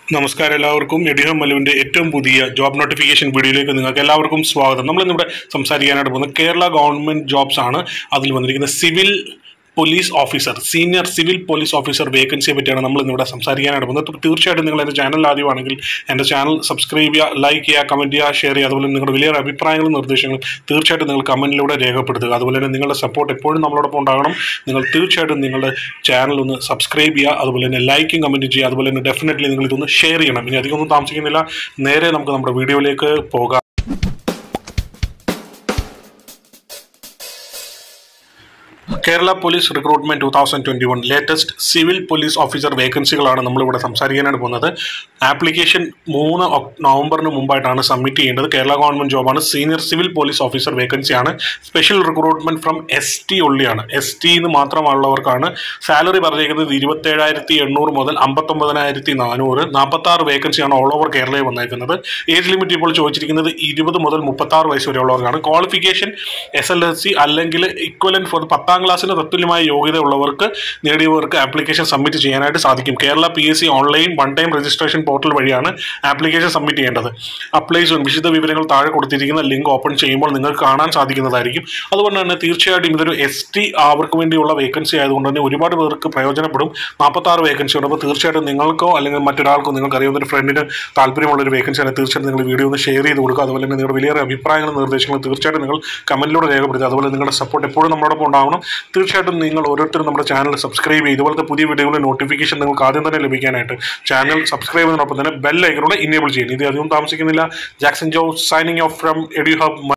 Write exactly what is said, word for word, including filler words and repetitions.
നമസ്കാരം എല്ലാവർക്കും എഡിഹം മലുവിൻ്റെ ഏറ്റവും പുതിയ ജോബ് നോട്ടിഫിക്കേഷൻ വീഡിയോയിലേക്ക് നിങ്ങൾക്ക് എല്ലാവർക്കും സ്വാഗതം. നമ്മളിന്നിവിടെ സംസാരിക്കാനായിട്ട് പോകുന്നത് കേരള ഗവൺമെൻറ് ജോബ്സ് ആണ്. അതിൽ വന്നിരിക്കുന്ന civil police officer, senior civil police officer വേക്കൻസിയെ പറ്റിയാണ് നമ്മൾ ഇന്നിവിടെ സംസാരിക്കാനായിട്ട് പോകുന്നത്. തീർച്ചയായിട്ടും നിങ്ങൾ എൻ്റെ ചാനൽ ആദ്യമാണെങ്കിൽ എൻ്റെ ചാനൽ സബ്സ്ക്രൈബ് ചെയ്യുക, ലൈക്ക് ചെയ്യുക, കമൻറ്റ് ചെയ്യുക, ഷെയർ ചെയ്യുക. അതുപോലെ നിങ്ങളുടെ വലിയ അഭിപ്രായങ്ങളും നിർദ്ദേശങ്ങളും തീർച്ചയായിട്ടും നിങ്ങൾ കമൻറ്റിലൂടെ രേഖപ്പെടുത്തുക. അതുപോലെ തന്നെ നിങ്ങളുടെ സപ്പോർട്ട് എപ്പോഴും നമ്മളോടൊപ്പം ഉണ്ടാകണം. നിങ്ങൾ തീർച്ചയായിട്ടും നിങ്ങളുടെ ചാനൽ ഒന്ന് സബ്സ്ക്രൈബ് ചെയ്യുക, അതുപോലെ തന്നെ ലൈക്കും കമൻറ്റും ചെയ്യുക. അതുപോലെ തന്നെ ഡെഫിനറ്റ്ലി നിങ്ങൾ ഇതൊന്ന് ഷെയർ ചെയ്യണം. ഇനി അധികമൊന്നും താമസിക്കുന്നില്ല, നേരെ നമുക്ക് നമ്മുടെ വീഡിയോയിലേക്ക് പോകാം. Kerala police recruitment two thousand twenty one latest civil police officer വേക്കൻസികളാണ് നമ്മളിവിടെ സംസാരിക്കാനായിട്ട് പോകുന്നത്. ആപ്ലിക്കേഷൻ മൂന്ന് നവംബറിന് മുമ്പായിട്ടാണ് സബ്മിറ്റ് ചെയ്യേണ്ടത്. കേരള ഗവൺമെന്റ് ജോബാണ്, സീനിയർ സിവിൽ പോലീസ് ഓഫീസർ വേക്കൻസിയാണ്. Special recruitment from S T ഒള്ളിയാണ്. എസ് ടിന്ന് മാത്രമുള്ളവർക്കാണ്. സാലറി പറഞ്ഞിരിക്കുന്നത് ഇരുപത്തേഴായിരത്തി എണ്ണൂറ് മുതൽ അമ്പത്തൊമ്പതിനായിരത്തി നാനൂറ്. നാൽപ്പത്തി ആറ് വേക്കൻസിയാണ് ഓൾ ഓവർ കേരളയിൽ വന്നേക്കുന്നത്. ഏജ് ലിമിറ്റ് ഇപ്പോൾ ചോദിച്ചിരിക്കുന്നത് ഇരുപത് മുതൽ മുപ്പത്തി ആറ് വയസ്സ് വരെയുള്ളവർക്കാണ്. Qualification S L S C അല്ലെങ്കിൽ ഇക്വലന്റ് ഫോർ പത്താം ക്ലാസ്സിന് തത്തുല്യമായ യോഗ്യത ഉള്ളവർക്ക് നേടിയവർക്ക് ആപ്ലിക്കേഷൻ സബ്മിറ്റ് ചെയ്യാനായിട്ട് സാധിക്കും. Kerala P S C online one time registration portal വഴിയാണ് ആപ്ലിക്കേഷൻ സബ്മിറ്റ് ചെയ്യേണ്ടത്. അപ്ലൈ സൂൺ വിശദ വിവരങ്ങൾ താഴെ കൊടുത്തിരിക്കുന്ന ലിങ്ക് ഓപ്പൺ ചെയ്യുമ്പോൾ നിങ്ങൾക്ക് കാണാൻ സാധിക്കുന്നതായിരിക്കും. അതുകൊണ്ട് തന്നെ തീർച്ചയായിട്ടും ഇതൊരു എസ് ടി അവർക്ക് വേണ്ടിയുള്ള വേക്കൻസി ആയതുകൊണ്ട് തന്നെ ഒരുപാട് പേർക്ക് പ്രയോജനപ്പെടും. നാൽപ്പത്തി ആറ് വേക്കൻസി ഉണ്ട്. അപ്പോൾ തീർച്ചയായിട്ടും നിങ്ങൾക്കോ അല്ലെങ്കിൽ മറ്റൊരാൾക്കോ നിങ്ങൾക്ക് അറിയുന്ന ഒരു ഫ്രണ്ടിന് താല്പര്യമുള്ള ഒരു വേക്കൻസിയാണ്. തീർച്ചയായിട്ടും നിങ്ങൾ വീഡിയോ ഒന്ന് ഷെയർ ചെയ്ത് കൊടുക്കുക. അതുപോലെ തന്നെ നിങ്ങളുടെ വലിയ അഭിപ്രായങ്ങളും നിർദ്ദേശങ്ങളും തീർച്ചയായിട്ടും നിങ്ങൾ കമന്റിലൂടെ രേഖപ്പെടുത്തുക. അതുപോലെ നിങ്ങളുടെ സപ്പോർട്ട് എപ്പോഴും നമ്മളോടൊപ്പം ഉണ്ടാവണം. തീർച്ചയായിട്ടും നിങ്ങൾ ഓരോരുത്തരും നമ്മുടെ ചാനൽ സബ്സ്ക്രൈബ് ചെയ്ത് ഇതുപോലത്തെ പുതിയ വീഡിയോകളുടെ നോട്ടിഫിക്കേഷൻ നിങ്ങൾക്ക് ആദ്യം തന്നെ ലഭിക്കാനായിട്ട് ചാനൽ സബ്സ്ക്രൈബ് ചെയ്യുന്നതിനൊപ്പം തന്നെ ബെൽ ഐക്കണോടെ ഇനേബിൾ ചെയ്യുന്നു. ഇത് അധികം താമസിക്കുന്നില്ല. Jackson Joe signing off from എഡ്യൂഹബ്.